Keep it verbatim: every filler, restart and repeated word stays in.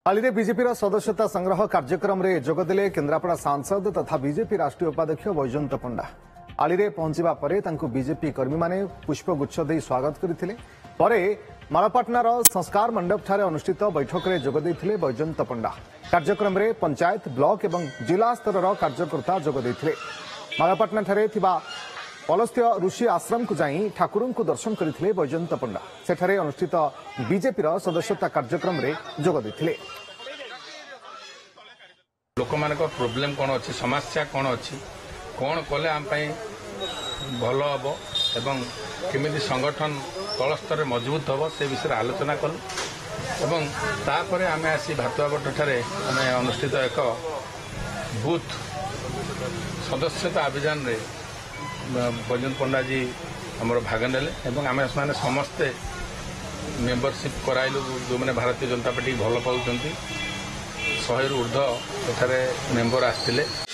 आली बीजेपी सदस्यता संग्रह कार्यक्रम में जोगदेले केन्द्रापड़ा सांसद तथा बीजेपी राष्ट्रीय उपाध्यक्ष बैजयंत पंडा। आली पहुंचवा पर बीजेपी कर्मी माने पुष्पगुच्छ दे स्वागत करते मालपाटनार संस्कार मंडप ठारे अनुष्ठित बैठक में जोगदे बैजयंत पंडा। कार्यक्रम में पंचायत ब्लॉक और जिला स्तर कार्यकर्ता जोगदे मालपाटना ठारे पलस्त्य ऋषि आश्रम को जाई ठाकुर को दर्शन करते बैजयंत पंडा। सेठारे अनुष्ठित बीजेपी सदस्यता कार्यक्रम में जोगदे लोक मान प्रोब्लेम कौन अच्छी समस्या कौन अच्छी कौन कले आम भल हम एवं केमी संगठन तल स्तर मजबूत हम से विषय आलोचना कलु एवं तापर आम आसी भातुआपट ठारे आम अनुष्ठित एक बूथ सदस्यता अभियान रे बैजयंत पंडा जी आमर भाग नेले एवं आम समस्ते मेंबरशिप कराइलु जो मैंने भारतीय जनता पार्टी भल पाँच शहे ऊर्ध एठारे मेंबर आसते